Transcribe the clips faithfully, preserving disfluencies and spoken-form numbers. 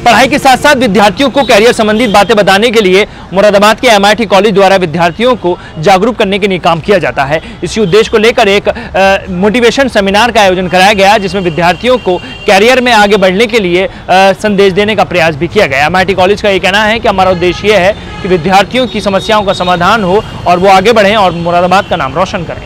पढ़ाई के साथ साथ विद्यार्थियों को कैरियर संबंधित बातें बताने के लिए मुरादाबाद के एम आई टी कॉलेज द्वारा विद्यार्थियों को जागरूक करने के लिए काम किया जाता है। इसी उद्देश्य को लेकर एक मोटिवेशन सेमिनार का आयोजन कराया गया, जिसमें विद्यार्थियों को कैरियर में आगे बढ़ने के लिए आ, संदेश देने का प्रयास भी किया गया। एम आई टी कॉलेज का ये कहना है कि हमारा उद्देश्य ये है कि विद्यार्थियों की समस्याओं का समाधान हो और वो आगे बढ़ें और मुरादाबाद का नाम रोशन करें।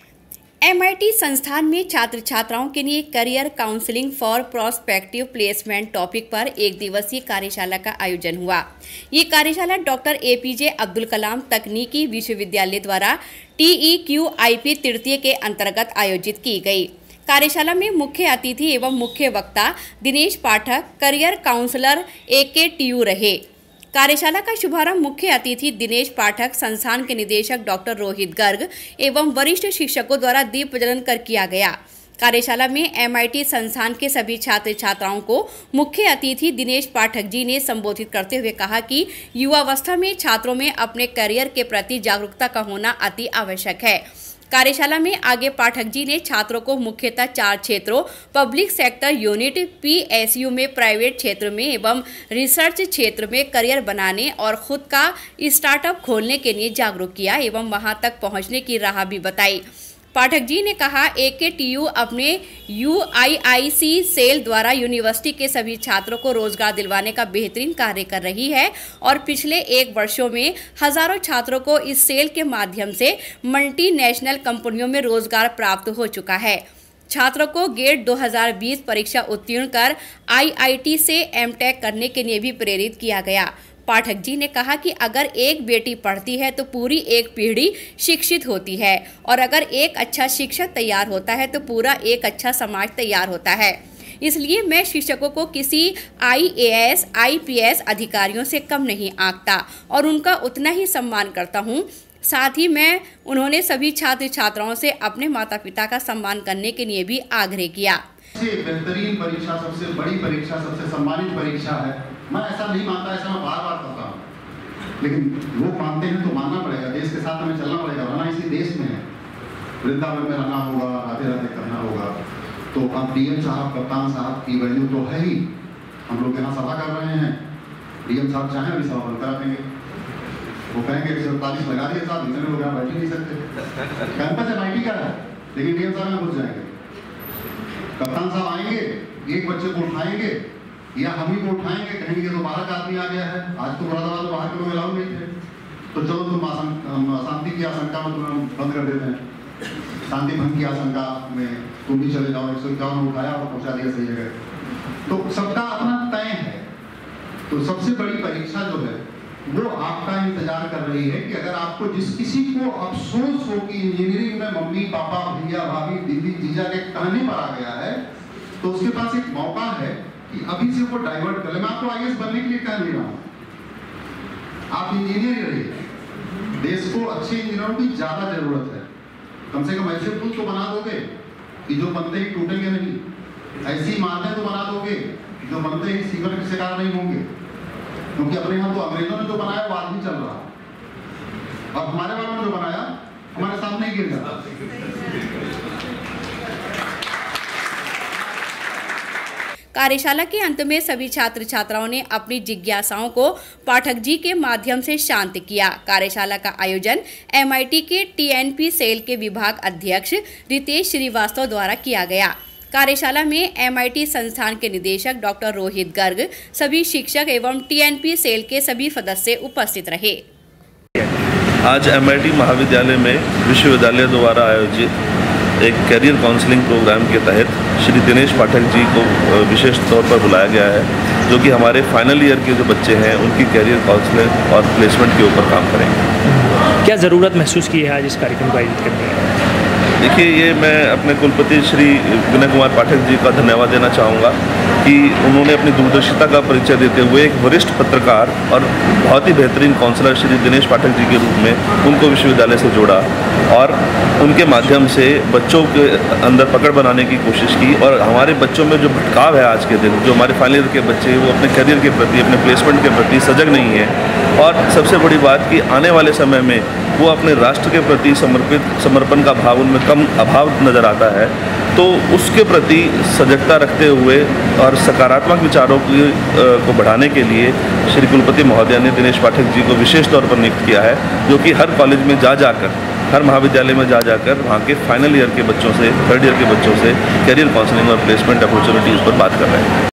एम आई टी संस्थान में छात्र छात्राओं के लिए career counselling for prospective placement topic पर एक दिवसीय कार्यशाला का आयोजन हुआ। ये कार्यशाला doctor A P J Abdul Kalam तकनीकी विश्वविद्यालय द्वारा T E Q I P तृतीय के अंतर्गत आयोजित की गई। कार्यशाला में मुख्य अतिथि एवं मुख्य वक्ता Dinesh Pathak career counsellor A K T you रहे। कार्यशाला का शुभारंभ मुख्य अतिथि दिनेश पाठक, संस्थान के निदेशक डॉक्टर रोहित गर्ग एवं वरिष्ठ शिक्षकों द्वारा दीप प्रज्वलन कर किया गया। कार्यशाला में एम आई टी संस्थान के सभी छात्र छात्राओं को मुख्य अतिथि दिनेश पाठक जी ने संबोधित करते हुए कहा कि युवावस्था में छात्रों में अपने करियर के प्रति जागरूकता का होना अति आवश्यक है। कार्यशाला में आगे पाठक जी ने छात्रों को मुख्यतः चार क्षेत्रों public sector unit, P S U में प्राइवेट क्षेत्र में एवं रिसर्च क्षेत्र में करियर बनाने और खुद का स्टार्टअप खोलने के लिए जागरूक किया एवं वहां तक पहुंचने की राह भी बताई। पाठक जी ने कहा ए के टी यू अपने U I I C cell द्वारा यूनिवर्सिटी के सभी छात्रों को रोजगार दिलवाने का बेहतरीन कार्य कर रही है और पिछले एक वर्षों में हजारों छात्रों को इस सेल के माध्यम से मल्टीनेशनल कंपनियों में रोजगार प्राप्त हो चुका है। छात्रों को गेट दो हज़ार बीस परीक्षा उत्तीर्ण कर आई आई टी से एम टेक करने के लिए भी प्रेरित किया गया। पाठक जी ने कहा कि अगर एक बेटी पढ़ती है तो पूरी एक पीढ़ी शिक्षित होती है और अगर एक अच्छा शिक्षक तैयार होता है तो पूरा एक अच्छा समाज तैयार होता है। इसलिए मैं शिक्षकों को किसी I A S, I P S अधिकारियों से कम नहीं आंकता और उनका उतना ही सम्मान करता हूँ। साथ ही मैं उन्होंने सभी छात्र छात्राओं से अपने माता पिता का सम्मान करने के लिए भी आग्रह किया। बेहतरीन परीक्षा, सबसे बड़ी परीक्षा, सबसे सम्मानित परीक्षा है। मैं ऐसा नहीं मानता, ऐसा मैं बार बार कहता हूँ, लेकिन लोग मानते हैं तो मानना पड़ेगा। देश के साथ हमें चलना पड़ेगा, वरना इसी देश में है। वृंदावन में रहना होगा, राधे राधे करना होगा। तो अब डी एम साहब, कप्तान साहब की वैल्यू तो है ही। हम लोग यहाँ सभा कर रहे हैं, डी एम साहब चाहें अभी सभा बंद करा देंगे। वो कहेंगे एक सौ अड़तालीस लगा दिए साहब, इतने लोग यहाँ बैठ ही नहीं सकते। कैंपस एम आई टी का है, लेकिन डी एम साहब में घुस जाएंगे। कप्तान साहब आएंगे, एक बच्चे को उठाएंगे या हम ही को उठाएंगे, कहेंगे तो बाहर का आदमी आ गया है। आज तो मुरादाबाद में बाहर के लोग अलाउ नहीं थे, तो चलो तुम अशांति की आशंका में तुम्हें बंद कर देते हैं। शांति भंग की आशंका में तुम भी चले जाओ, एक सौ इक्यावन उठाया और पहुंचा दिया सही जगह। तो सबका अपना तय है। तो सबसे बड़ी परीक्षा जो है वो आपका इंतजार कर रही है कि अगर आपको जिस किसी को अफसोस हो कि इंजीनियरिंग में मम्मी पापा भैया भाभी दीदी जीजा के कहने पर आ गया है, तो उसके पास एक मौका है कि अभी से वो डाइवर्ट कर ले। मैं आपको आई ए एस बनने के लिए कह नहीं रहा हूँ, आप इंजीनियर ही रहिए। देश को अच्छे इंजीनियरों की ज्यादा जरूरत है। कम से कम ऐसे पुल तो बना दोगे कि जो बनते ही टूटेंगे नहीं, ऐसी इमारतें तो बना दोगे जो बनते ही सीवर के शिकार नहीं होंगे। क्योंकि अपने यहाँ तो अंग्रेजों ने जो बनाया वो आज भी चल रहा है, और हमारे वालों ने जो बनाया हमारे सामने ही गिर जाता। कार्यशाला के अंत में सभी छात्र छात्राओं ने अपनी जिज्ञासाओं को पाठक जी के माध्यम से शांत किया। कार्यशाला का आयोजन एम आई टी के टी एन पी सेल के विभाग अध्यक्ष रितेश श्रीवास्तव द्वारा किया गया। कार्यशाला में एम आई टी संस्थान के निदेशक डॉक्टर रोहित गर्ग, सभी शिक्षक एवं टी एन पी सेल के सभी सदस्य उपस्थित रहे। आज एम आई टी महाविद्यालय में विश्वविद्यालय द्वारा आयोजित एक कैरियर काउंसलिंग प्रोग्राम के तहत श्री दिनेश पाठक जी को विशेष तौर पर बुलाया गया है, जो कि हमारे फाइनल ईयर के जो बच्चे हैं उनकी कैरियर काउंसलिंग और प्लेसमेंट के ऊपर काम करेंगे। क्या ज़रूरत महसूस की है आज इस कार्यक्रम का आयोजित करने की? देखिए, ये मैं अपने कुलपति श्री विनय कुमार पाठक जी का धन्यवाद देना चाहूँगा कि उन्होंने अपनी दूरदर्शिता का परिचय देते हुए एक वरिष्ठ पत्रकार और बहुत ही बेहतरीन काउंसलर श्री दिनेश पाठक जी के रूप में उनको विश्वविद्यालय से जोड़ा और उनके माध्यम से बच्चों के अंदर पकड़ बनाने की कोशिश की। और हमारे बच्चों में जो भटकाव है आज के दिन, जो हमारे फाइनल ईयर के बच्चे वो अपने करियर के प्रति, अपने प्लेसमेंट के प्रति सजग नहीं है। और सबसे बड़ी बात कि आने वाले समय में वो अपने राष्ट्र के प्रति समर्पित समर्पण का भाव उनमें कम अभाव नज़र आता है, तो उसके प्रति सजगता रखते हुए और सकारात्मक विचारों की को बढ़ाने के लिए श्री कुलपति महोदय ने दिनेश पाठक जी को विशेष तौर पर नियुक्त किया है, जो कि हर कॉलेज में जा जाकर, हर महाविद्यालय में जा जाकर वहाँ के फाइनल ईयर के बच्चों से, थर्ड ईयर के बच्चों से करियर काउंसलिंग और प्लेसमेंट अपॉर्चुनिटीज़ पर बात कर रहे हैं।